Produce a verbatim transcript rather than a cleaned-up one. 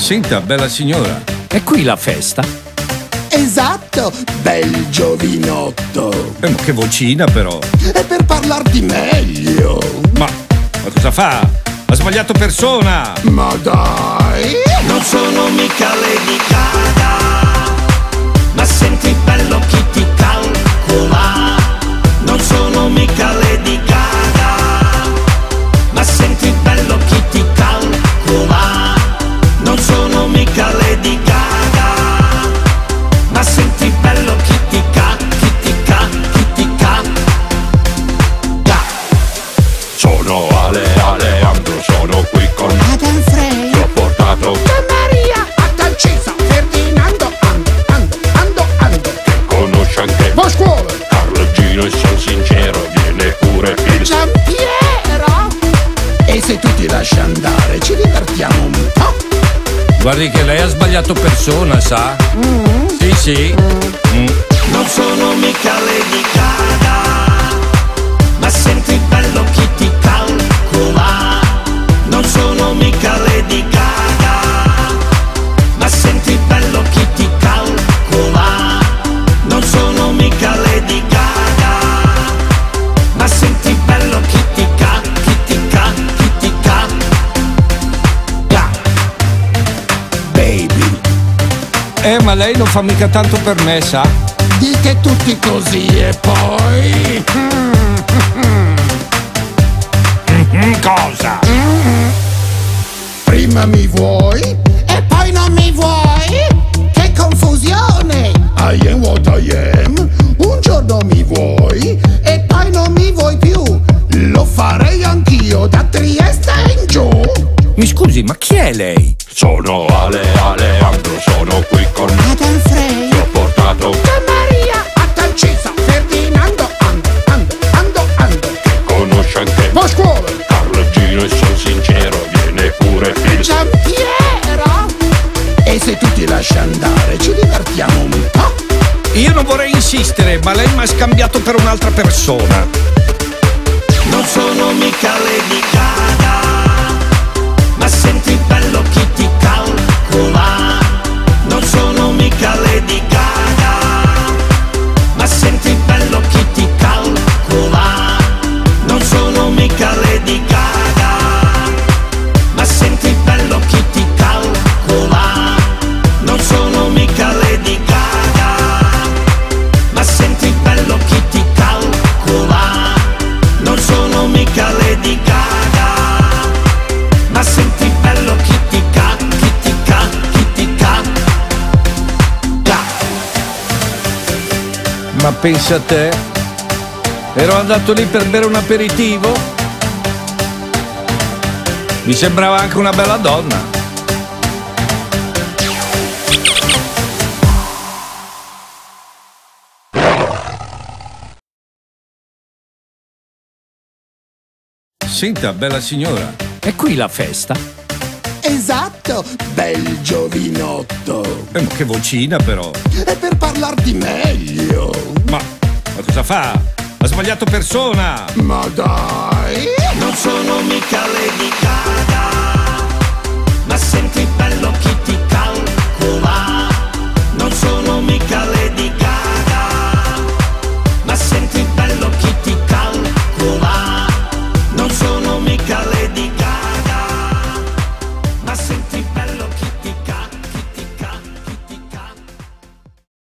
Senta, bella signora, è qui la festa? Esatto, bel giovinotto. Eh, ma che vocina però! È per parlarti meglio. Ma, ma cosa fa? Ha sbagliato persona! Ma dai! Non sono mica Lady Gaga, ma senti bello chi ti calcola. Non sono mica Lady Gaga, ma senti bello chi ti calcola. Non sono mica Lady Gaga, ma senti bello chi ti ca, chi ti ca, chi ti ca. Ga. Sono Ale Aleandro, sono qui con Adam Frey. Ti ho portato Maria, Attancesa, Ferdinando, ando, ando, ando, ando. che conosce anche Va a scuola. Carlo Gino e son sincero, viene pure il Giampiero. E se tu ti lasci andare, ci divertiamo un po'. Guardi che lei ha sbagliato persona, sa? Mm. Sì, sì. Mm. Non sono mica Lady Gaga, ma senti bello chi ti calcola. Non sono mica Lady Gaga, ma senti bello chi ti calcola. Non sono mica Lady Gaga, ma senti bello chi ti ca, chi ti ca, chi ti ca. Ga. Baby, Eh, ma lei non fa mica tanto per me, sa? dite tutti così e poi... Mm, cosa? Prima mi vuoi e poi non mi vuoi? Che confusione! I am what I am. Un giorno mi vuoi e poi non mi vuoi più. Lo farei anch'io da Trieste in giù. Mi scusi, ma chi è lei? Sono Ale Aleandro, sono qui con Adam Frey. Ti ho portato Maria, Attancesa, Ferdinando, ando, ando, ando, ando. che conosce anche Va a scuola. Carlo Gino e son sincero, viene pure il Giampiero. E se tu ti lasci andare, ci divertiamo un po'. Io non vorrei insistere, ma lei mi ha scambiato per un'altra persona. Non sono mica Lady Gaga, ma senti bello chi ti calcola. Non sono mica Lady Gaga, ma senti bello chi ti calcola. Non sono mica Lady Gaga, ma senti bello chi ti calcola. Non sono mica Lady Gaga, ma senti bello chi ti calcola. Non sono mica Lady Gaga, ma senti bello chi ti ca, chi ti ca, chi ti ca. Ga. Ma pensa a te, ero andato lì per bere un aperitivo. Mi sembrava anche una bella donna. Senta, bella signora, è qui la festa? Esatto, bel giovinotto. Eh, ma che vocina però! È per parlarti meglio. Ma, ma cosa fa? Ha sbagliato persona! Ma dai! Non sono mica Lady Gaga,